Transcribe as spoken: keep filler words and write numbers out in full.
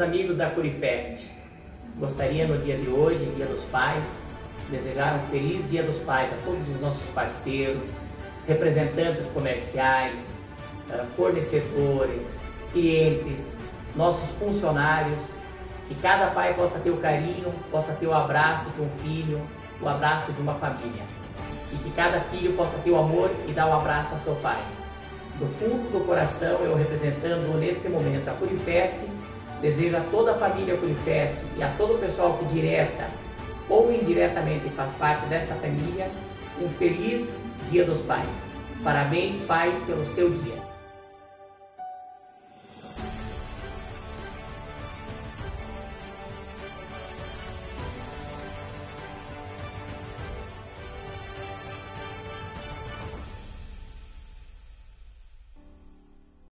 amigos da Curifest, gostaria no dia de hoje, Dia dos Pais, desejar um feliz Dia dos Pais a todos os nossos parceiros, representantes comerciais, fornecedores, clientes, nossos funcionários, que cada pai possa ter o carinho, possa ter o abraço de um filho, o abraço de uma família, e que cada filho possa ter o amor e dar o abraço a seu pai. Do fundo do coração, eu representando neste momento a Curifest, desejo a toda a família Curifest e a todo o pessoal que direta ou indiretamente faz parte desta família, um feliz Dia dos Pais. Parabéns, pai, pelo seu dia.